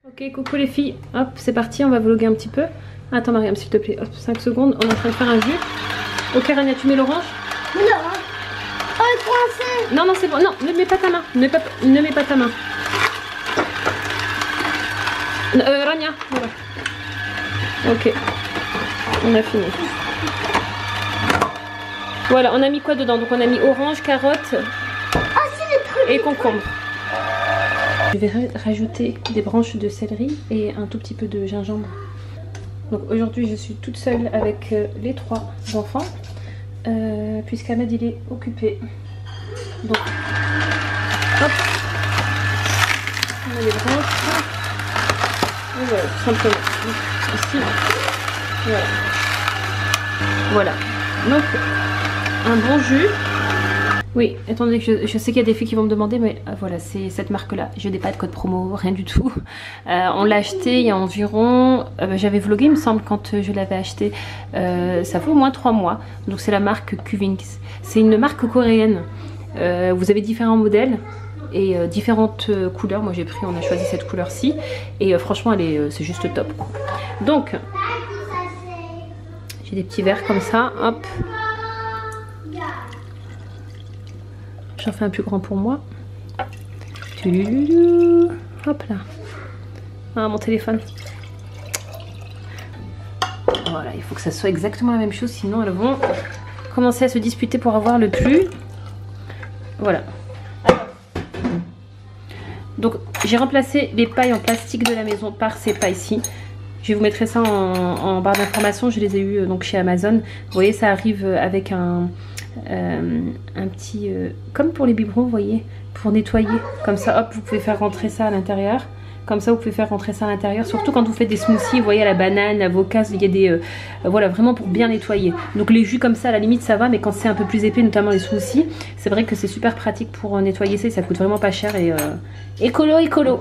Ok, coucou les filles, hop, c'est parti, on va vlogger un petit peu. Attends Mariam, s'il te plaît, hop, 5 secondes, on est en train de faire un jus. Ok Rania, tu mets l'orange? Mais l'orange. Oh, français. Non, non, c'est bon, non, ne mets pas ta main, ne mets pas ta main. Rania, voilà. Ok, on a fini. Voilà, on a mis quoi dedans? Donc on a mis orange, carotte et concombre. Je vais rajouter des branches de céleri et un tout petit peu de gingembre. Donc aujourd'hui je suis toute seule avec les 3 enfants puisqu'Ahmed il est occupé. Donc hop, on a les branches. Et voilà, tout simplement. Donc, ici, voilà. Voilà. Donc un bon jus. Oui, étant donné que je sais qu'il y a des filles qui vont me demander, mais voilà, c'est cette marque-là. Je n'ai pas de code promo, rien du tout. On l'a acheté il y a environ... j'avais vlogué, il me semble, quand je l'avais acheté. Ça fait au moins 3 mois. Donc c'est la marque Qvinx. C'est une marque coréenne. Vous avez différents modèles et différentes couleurs. Moi j'ai pris, on a choisi cette couleur-ci. Et franchement, c'est juste top, quoi. Donc, j'ai des petits verres comme ça, hop. J'en fais un plus grand pour moi. Hop là. Ah, mon téléphone. Voilà, il faut que ça soit exactement la même chose, sinon elles vont commencer à se disputer pour avoir le plus. Voilà. Donc j'ai remplacé les pailles en plastique de la maison par ces pailles-ci. Je vous mettrai ça en barre d'informations. Je les ai eues donc chez Amazon. Vous voyez, ça arrive avec un petit... comme pour les biberons, vous voyez, pour nettoyer. Comme ça, hop, vous pouvez faire rentrer ça à l'intérieur. Comme ça, vous pouvez faire rentrer ça à l'intérieur. Surtout quand vous faites des smoothies, vous voyez, à la banane, l'avocat, il y a des... voilà, vraiment pour bien nettoyer. Donc les jus comme ça, à la limite, ça va. Mais quand c'est un peu plus épais, notamment les smoothies, c'est vrai que c'est super pratique pour nettoyer ça. Et ça coûte vraiment pas cher. Et écolo, écolo.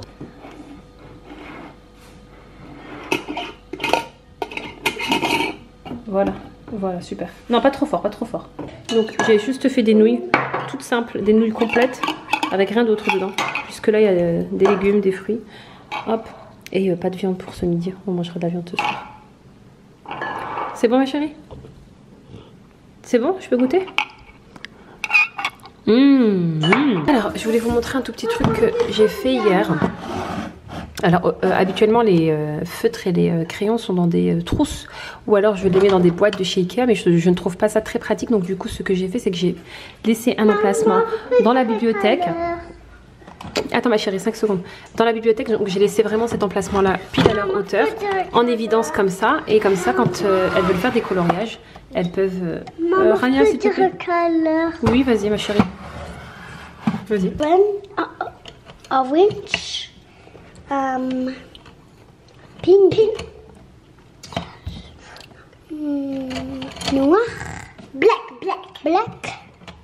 Voilà, voilà, super. Non, pas trop fort, pas trop fort. Donc j'ai juste fait des nouilles toutes simples, des nouilles complètes, avec rien d'autre dedans. Puisque là, il y a des légumes, des fruits. Hop, et pas de viande pour ce midi. On mangera de la viande ce soir. C'est bon ma chérie? C'est bon? Je peux goûter? Alors, je voulais vous montrer un tout petit truc que j'ai fait hier. Alors habituellement les feutres et les crayons sont dans des trousses ou alors je les mets dans des boîtes de chez Ikea, mais je ne trouve pas ça très pratique. Donc du coup ce que j'ai fait, c'est que j'ai laissé un emplacement dans la bibliothèque. Attends ma chérie, 5 secondes. Dans la bibliothèque, donc j'ai laissé vraiment cet emplacement là pile à leur hauteur, en évidence comme ça. Et comme ça, quand elles veulent faire des coloriages, elles peuvent... Rania, s'il te plaît. Oui, vas-y ma chérie. Vas-y. Orange. Pink. Noir. Black.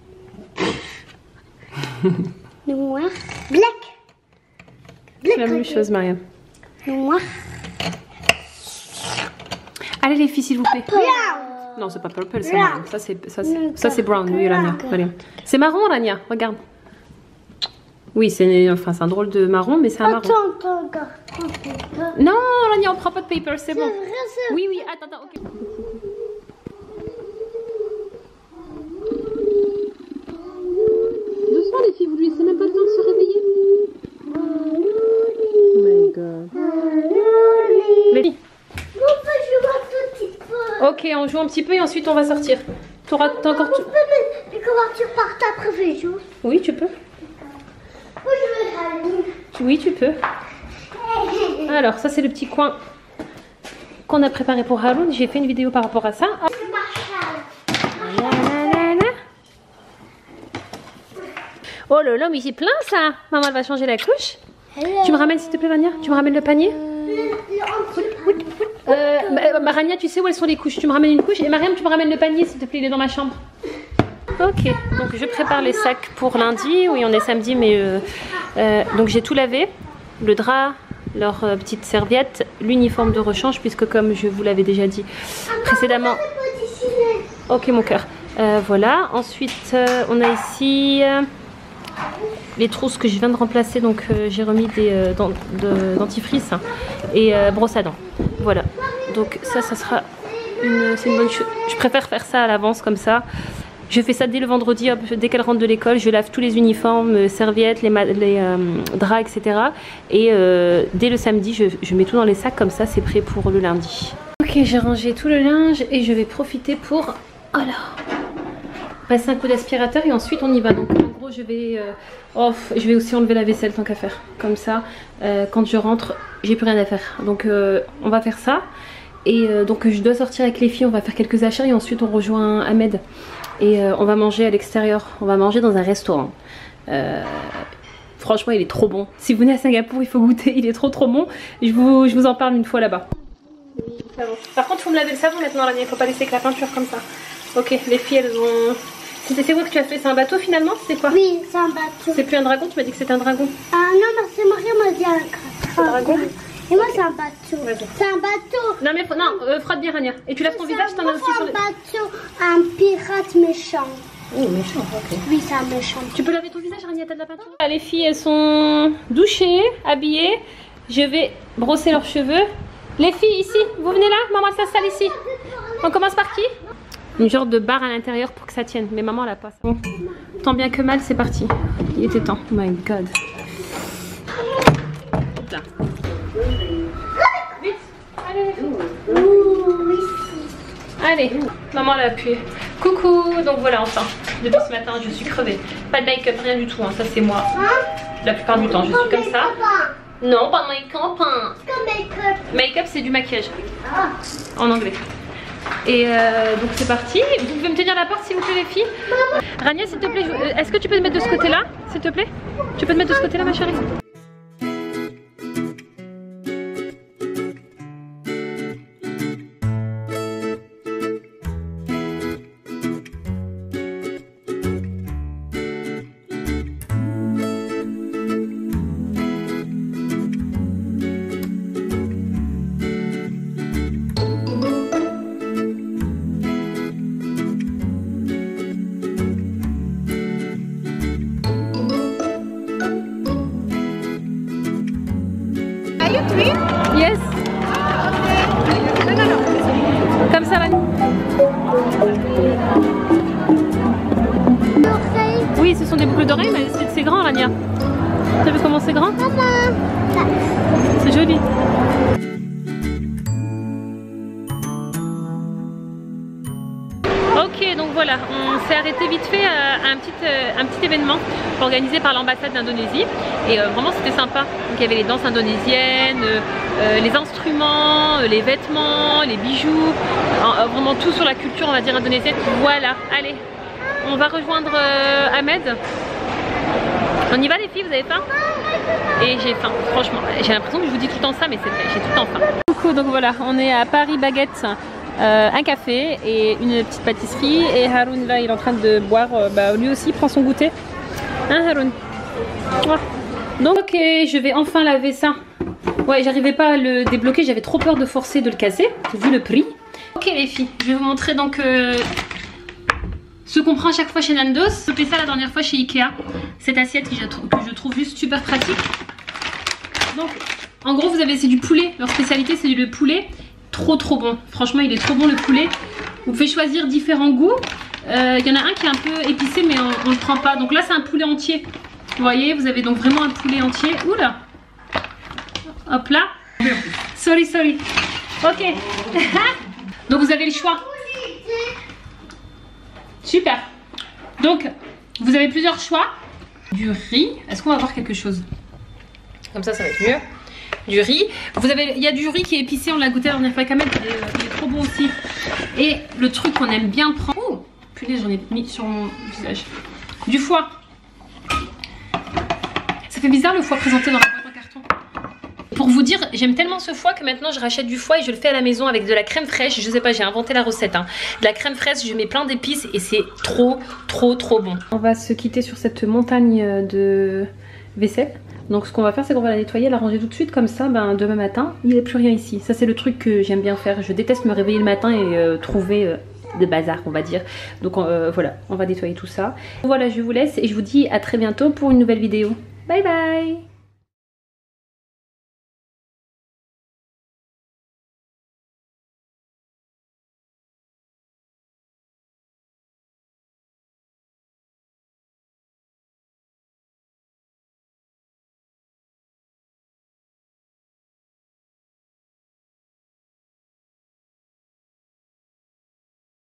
Noir. Black. C'est la même chose, Mariam. Noir. Allez les filles, s'il vous plaît. Brown. Non, c'est pas purple, c'est marron. Ça c'est brown, oui, Rania. C'est marron, Rania, regarde. Oui, c'est un drôle de marron, mais c'est un marron. Attends. Non, Rania, on prend pas de paper, c'est bon. Oui, attends, ok. Doucement les filles, vous lui laissez même pas le temps de se réveiller. Oh my god. Les filles. Ok, on joue un petit peu et ensuite on va sortir. T'as encore... Les couvertures partent après le jour. Oui, tu peux. Oui, tu peux. Alors, ça c'est le petit coin qu'on a préparé pour Haroun. J'ai fait une vidéo par rapport à ça. Oh là là, mais c'est plein ça. Maman, elle va changer la couche. Tu me ramènes s'il te plaît, Rania? Tu me ramènes le panier? Rania, tu sais où elles sont les couches? Tu me ramènes une couche. Et Mariam, tu me ramènes le panier s'il te plaît, il est dans ma chambre. Ok, donc je prépare les sacs pour lundi. Oui, on est samedi, mais donc j'ai tout lavé. Le drap, leur petite serviette, l'uniforme de rechange, puisque comme je vous l'avais déjà dit précédemment. Ok, mon cœur. Voilà, ensuite on a ici les trousses que je viens de remplacer. Donc j'ai remis des dentifrice et brosse à dents. Voilà, donc ça sera c'est une bonne chose. Je préfère faire ça à l'avance comme ça. Je fais ça dès le vendredi, hop, dès qu'elle rentre de l'école, je lave tous les uniformes, serviettes, les draps, etc. Et dès le samedi, je mets tout dans les sacs, comme ça c'est prêt pour le lundi. Ok, j'ai rangé tout le linge et je vais profiter pour passer un coup d'aspirateur et ensuite on y va. Donc en gros je vais aussi enlever la vaisselle tant qu'à faire. Comme ça, quand je rentre, j'ai plus rien à faire. Donc on va faire ça. Et donc je dois sortir avec les filles, on va faire quelques achats et ensuite on rejoint Ahmed. Et on va manger à l'extérieur, on va manger dans un restaurant. Franchement il est trop bon. Si vous venez à Singapour il faut goûter, il est trop bon. Je vous en parle une fois là-bas. Par contre il faut me laver le savon maintenant, il ne faut pas laisser que la peinture comme ça. Ok, les filles elles ont... C'est quoi que tu as fait? C'est un bateau finalement? C'est quoi? Oui, c'est un bateau. C'est plus un dragon? Tu m'as dit que c'était un dragon. Ah non, parce que Marie m'a dit un dragon. Et moi c'est un bateau. C'est un bateau. Non mais frotte bien Rania. Et tu laves ton visage, t'en as aussi sur le... C'est un bateau, un pirate méchant. Oh méchant, ok. Oui c'est un méchant. Tu peux laver ton visage Rania, t'as de la peinture? Les filles elles sont douchées, habillées. Je vais brosser leurs cheveux. Les filles ici, vous venez là? Maman s'installe ici. On commence par qui? Une genre de barre à l'intérieur pour que ça tienne. Mais maman la passe. Bon, tant bien que mal, c'est parti. Il était temps. Oh my god. Là. Vite. Allez. Allez. Maman l'a appuyé. Coucou. Donc voilà, enfin. Depuis ce matin, je suis crevée. Pas de make-up, rien du tout. Hein. Ça, c'est moi. La plupart du temps, je suis comme ça. Non, pas de make-up. Hein. Make-up, c'est du maquillage. En anglais. Et donc c'est parti. Vous pouvez me tenir la porte s'il vous plaît les filles? Rania s'il te plaît, est-ce que tu peux te mettre de ce côté là s'il te plaît? Tu peux te mettre de ce côté là ma chérie? Yes. Comme ça, Rani. Oui, ce sont des boucles d'oreilles, mais c'est grand, Rania. Tu as vu comment c'est grand? C'est joli. Ok, donc voilà, on s'est arrêté vite fait à un petit événement organisé par l'ambassade d'Indonésie et vraiment c'était sympa. Donc il y avait les danses indonésiennes, les instruments, les vêtements, les bijoux, vraiment tout sur la culture on va dire indonésienne. Voilà, allez, on va rejoindre Ahmed. On y va les filles, vous avez faim? Et j'ai faim, franchement, j'ai l'impression que je vous dis tout le temps ça mais c'est vrai, j'ai tout le temps faim. Coucou, donc voilà, on est à Paris Baguette. Un café et une petite pâtisserie et Haroun là il est en train de boire, lui aussi prend son goûter, hein Haroun? Donc ok, je vais enfin laver ça. Ouais, j'arrivais pas à le débloquer, j'avais trop peur de forcer de le casser vu le prix. Ok les filles, je vais vous montrer donc ce qu'on prend à chaque fois chez Nandos. J'ai fait ça la dernière fois chez Ikea, cette assiette que je trouve juste super pratique. Donc en gros vous avez, c'est du poulet, leur spécialité c'est le poulet. Trop bon, franchement il est trop bon le poulet. Vous pouvez choisir différents goûts. Il y en a un qui est un peu épicé mais on ne le prend pas. Donc là c'est un poulet entier. Vous voyez, vous avez donc vraiment un poulet entier. Oula. Hop là. Sorry. Ok. Donc vous avez le choix. Super. Donc vous avez plusieurs choix. Du riz. Est-ce qu'on va voir quelque chose? Comme ça va être mieux. Du riz, il y a du riz qui est épicé, on l'a goûté la dernière fois quand même, il est trop bon aussi. Et le truc qu'on aime bien prendre, oh punaise j'en ai mis sur mon visage, du foie. Ça fait bizarre le foie présenté dans la boîte en carton. Pour vous dire, j'aime tellement ce foie que maintenant je rachète du foie et je le fais à la maison avec de la crème fraîche. Je sais pas, j'ai inventé la recette hein. De la crème fraîche, je mets plein d'épices et c'est trop bon. On va se quitter sur cette montagne de vaisselle. Donc ce qu'on va faire c'est qu'on va la nettoyer, la ranger tout de suite comme ça demain matin il n'y a plus rien ici. Ça c'est le truc que j'aime bien faire. Je déteste me réveiller le matin et trouver de bazar on va dire. Donc voilà, on va nettoyer tout ça. Voilà, je vous laisse et je vous dis à très bientôt pour une nouvelle vidéo. Bye bye.